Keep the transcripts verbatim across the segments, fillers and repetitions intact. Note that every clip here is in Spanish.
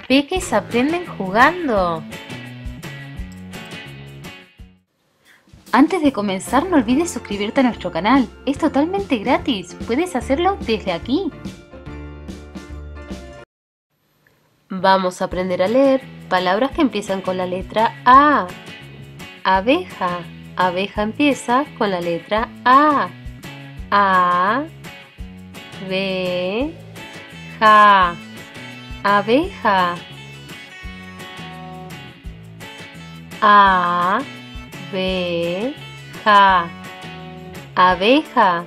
Peques aprenden jugando. Antes de comenzar, no olvides suscribirte a nuestro canal. Es totalmente gratis. Puedes hacerlo desde aquí. Vamos a aprender a leer palabras que empiezan con la letra A. Abeja. Abeja empieza con la letra A. A. B. Ja. Abeja. A. B. Ja. Abeja.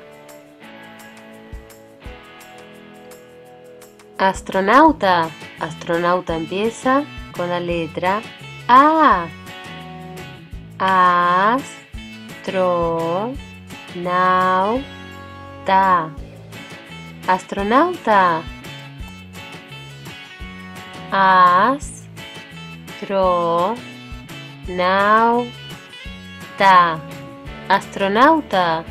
Astronauta. Astronauta empieza con la letra A. Astro. Nau. Ta. Astronauta. Astro. Nau. Ta. Astronauta.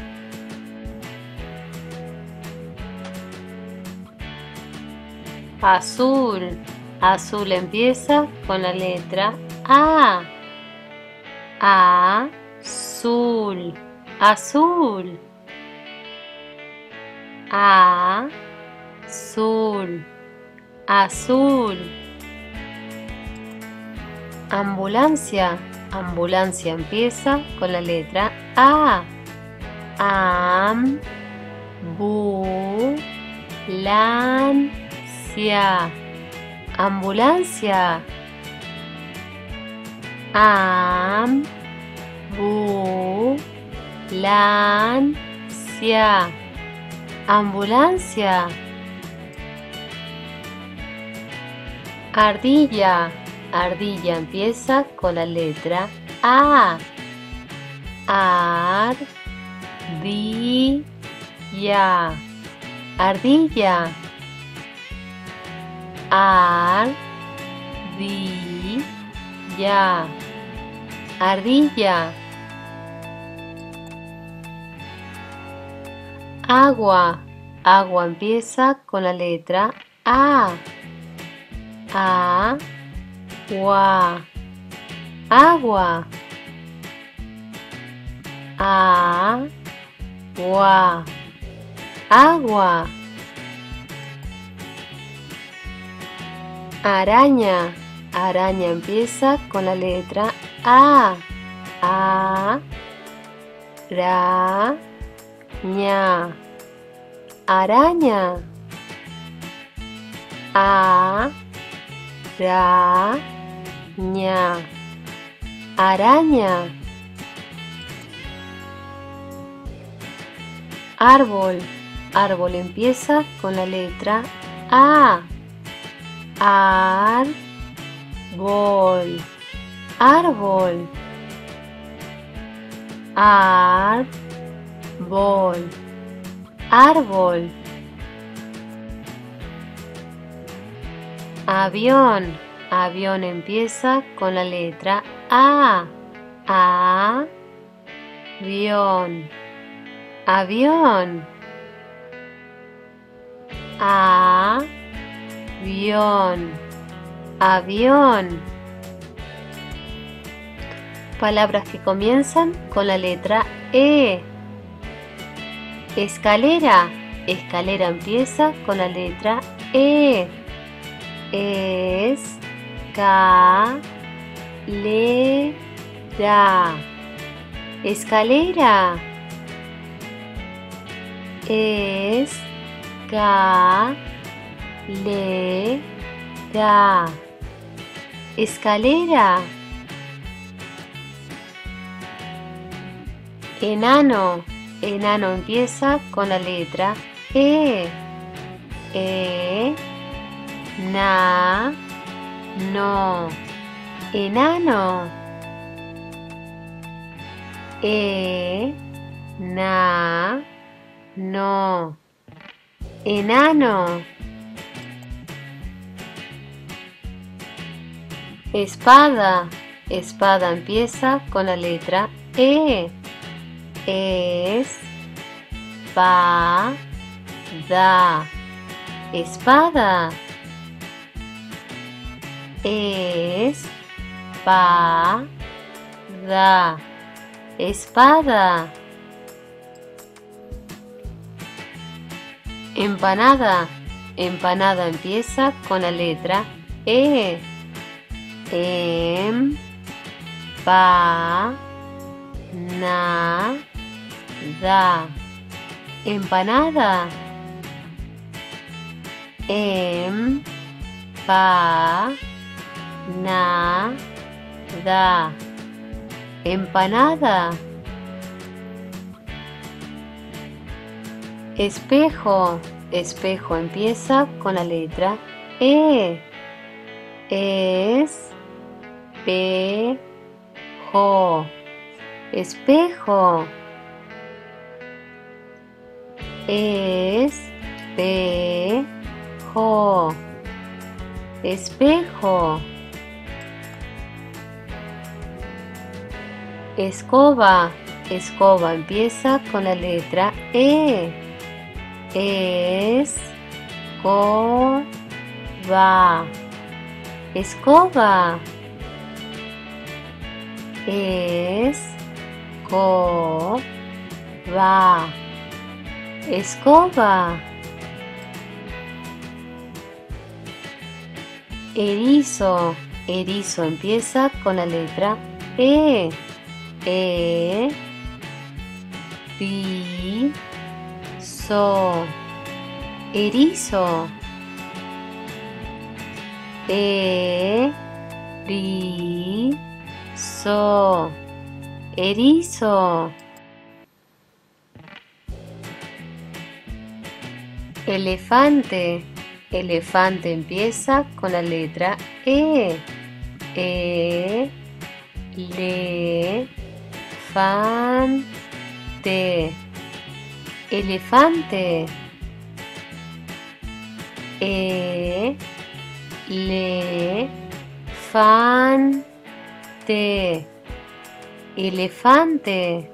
Azul. Azul empieza con la letra A. Azul. Azul. Azul. Azul. Ambulancia. Ambulancia empieza con la letra A. Am. Bu. Lan. Ambulancia. Am. Bu. Lan. Ambulancia. Ardilla. Ardilla empieza con la letra A. Ar. Di. Ya. Ardilla. Ar. Di. Ya. Ardilla. Agua. Agua empieza con la letra A. A. Gua. Agua. A. Gua. Agua. Araña. Araña empieza con la letra A. A. Ra. Ña. Araña. A. Ra. Ña. Araña. Árbol. Árbol empieza con la letra A. Ar. Bol. Árbol. Ar. Bol. Árbol. Avión. Avión empieza con la letra A. A. Avión. Avión. A. Avión. Avión. Palabras que comienzan con la letra E. Escalera. Escalera empieza con la letra E. Es. Ca. Le. Da. Escalera. Es. Ca. Le. Da. Escalera. Enano. Enano empieza con la letra E. E. Na. No. Enano. E. Na. No. Enano. Espada. Espada empieza con la letra E. Es. Pa. Da. Espada. espada, espada. Empanada, empanada empieza con la letra E. Em, pa, na, da. Empanada. Em, pa, na, da. Empanada. Espejo, espejo empieza con la letra E. Es, pe, jo. Espejo. Es, pe, jo. Espejo. Escoba, escoba empieza con la letra E. Es, co, va. Escoba. Es, co, va. Escoba. Erizo, erizo empieza con la letra E. E, ri, so. Erizo. E, ri, so. Erizo. Elefante, elefante empieza con la letra E. E, le, fan, te. Elefante. E, le, fan, te. Elefante.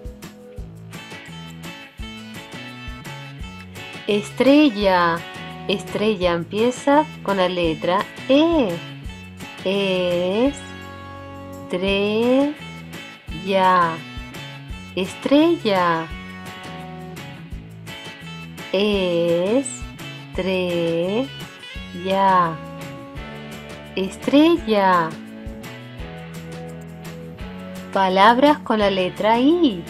Estrella, estrella empieza con la letra E. Es, tre, ya. Estrella. Es, tre, ya. Estrella. Palabras con la letra I.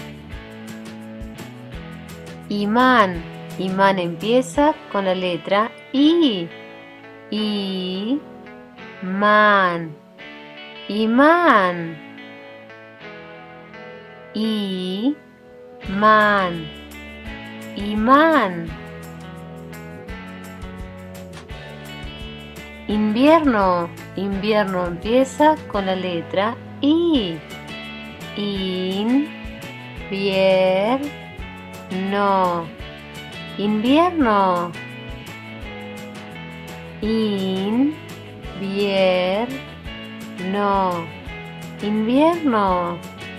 Imán, imán empieza con la letra I. I, man. Imán. I, man. Imán. Invierno, invierno empieza con la letra I. In, vier, no. Invierno. In, vier, no. Invierno.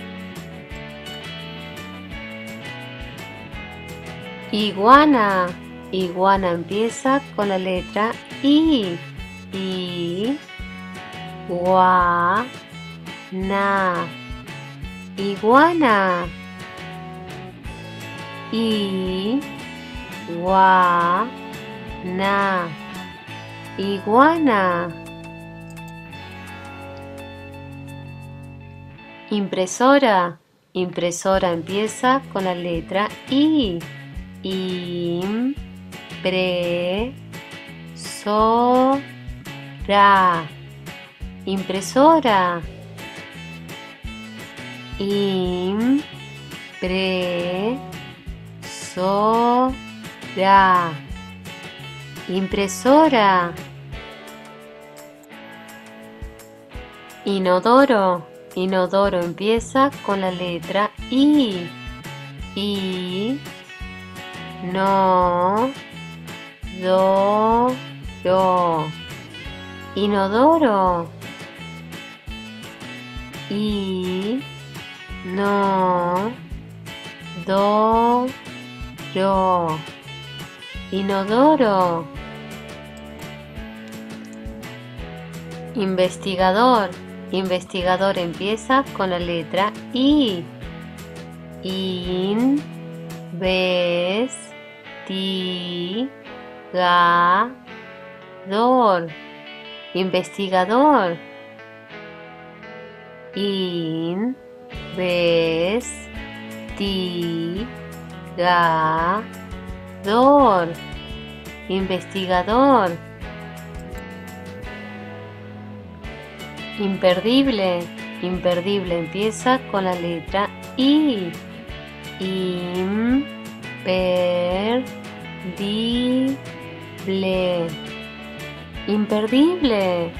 Iguana, iguana empieza con la letra I. I, gua, na. Iguana. I, gua, na. Iguana. Impresora, impresora empieza con la letra I. Im, pre, so, ra. Impresora. Im, pre, so, ra. Impresora. Inodoro, inodoro empieza con la letra I. I, no, do, do. Inodoro. I, no, do, do. Inodoro. Investigador. Investigador empieza con la letra I. In, ves, ti, ga, dor. Investigador. In, ves, ti, ga, dor. Investigador. Imperdible. Imperdible empieza con la letra I. Im, per, di, ble. Imperdible.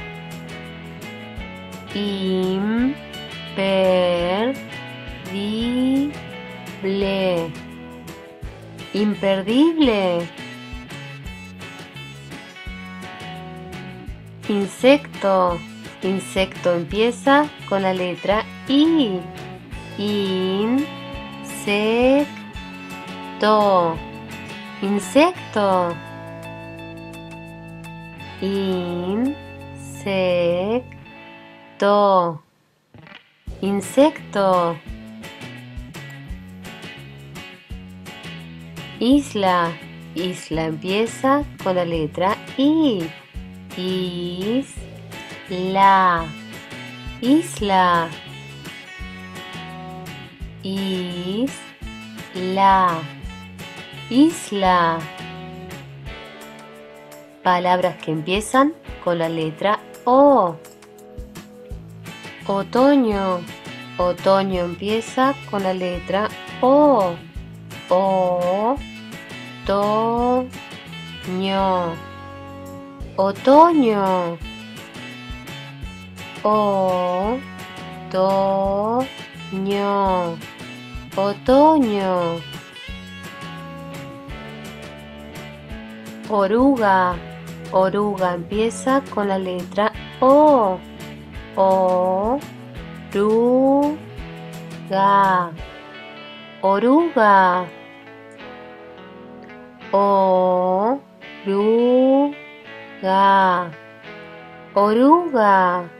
Im, per, di, ble. Imperdible. Insecto. Insecto empieza con la letra I. In, sec, to. Insecto. In, sec, to. Insecto. Isla. Isla empieza con la letra I. Is, la. Isla. Is, la. Isla. Palabras que empiezan con la letra O. Otoño. Otoño empieza con la letra O. O, to, ño. Otoño. O, to, ño. Otoño. Oruga. Oruga empieza con la letra O. O, ru, ga. Oruga. O, ru, ga. Oruga.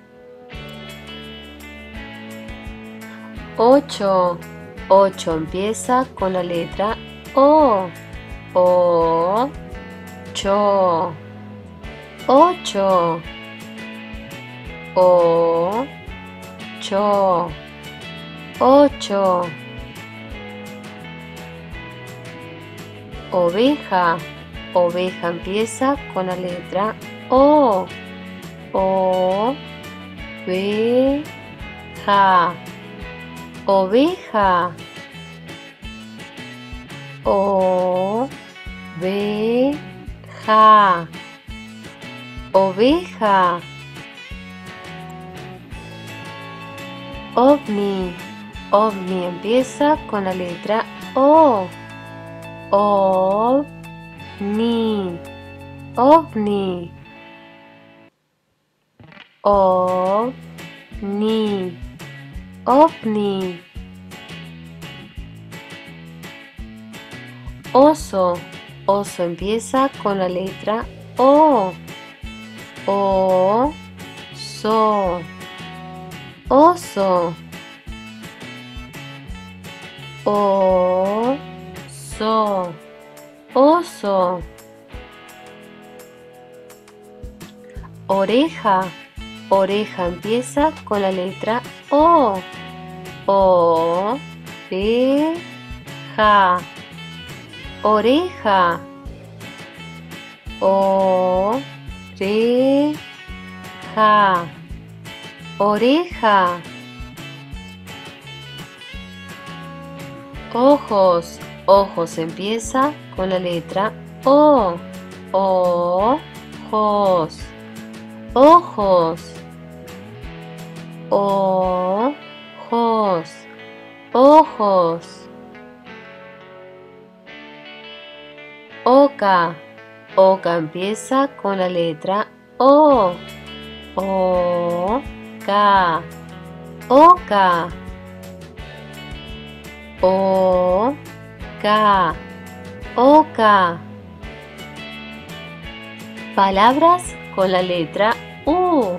Ocho. Ocho empieza con la letra O. O, cho. Ocho. O, cho. Ocho. Oveja. Oveja empieza con la letra O. O, ve, ja. Oveja. O, ve, ja. Oveja. Ovni. Ovni empieza con la letra O. O, ni. Ovni. O, ni. Ovni. Oso. Oso empieza con la letra O. O, so. Oso. O, so. Oso. Oreja. Oreja empieza con la letra O. O, re, ja. Oreja. O, re, ja. Oreja. Ojos. Ojos empieza con la letra O. O, jos. Ojos. O, jos. Ojos. Oca. Oca empieza con la letra O. O, ca. Oca. O, ca. Oca. Palabras con la letra U. U.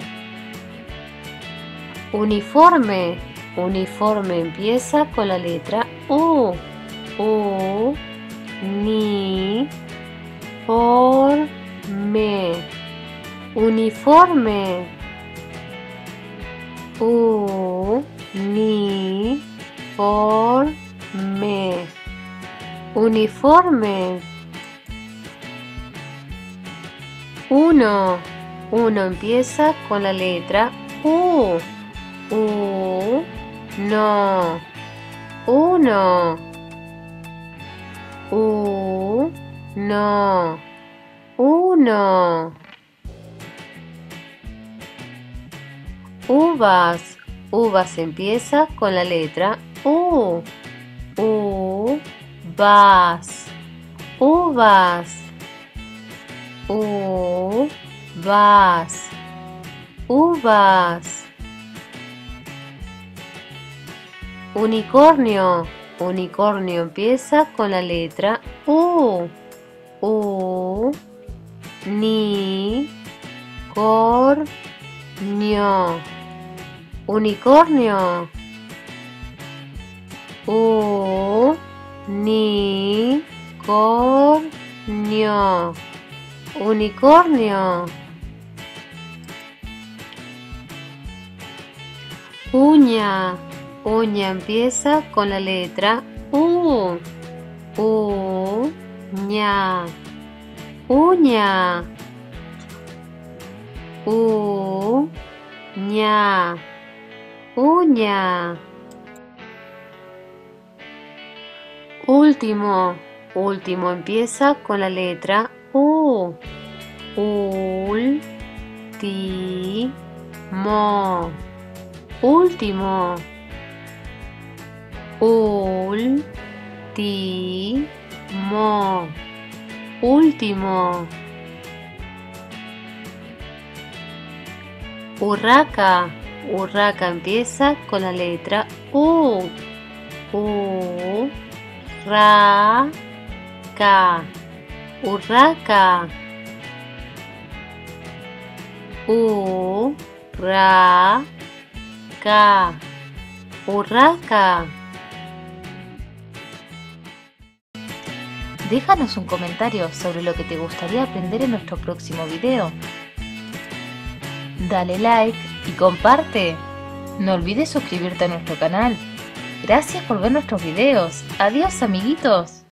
Uniforme. Uniforme empieza con la letra U. U. Ni. Por. Me. Uniforme. U. Ni. Por. Me. Uniforme. Uno. Uno empieza con la letra U. U. No. Uno. U. No. Uno. Uvas. Uvas empieza con la letra U. U. Vas. Uvas. U. Vas. Uvas. Unicornio. Unicornio empieza con la letra U. U. Ni. Cor. Nio. Unicornio. U. Ni. Cor. Nio. Unicornio. Uña. Uña empieza con la letra U. U. Ña. Uña. U. Ña. Uña. Último. Último empieza con la letra U. Ul. Ti. Mo. Último. Ul. Ti. Mo. Último. Urraca. Urraca empieza con la letra U. U. Ra. Ca. Urraca. U. Ra. Ca. Urraca. Déjanos un comentario sobre lo que te gustaría aprender en nuestro próximo video. Dale like y comparte. No olvides suscribirte a nuestro canal. Gracias por ver nuestros videos. Adiós, amiguitos.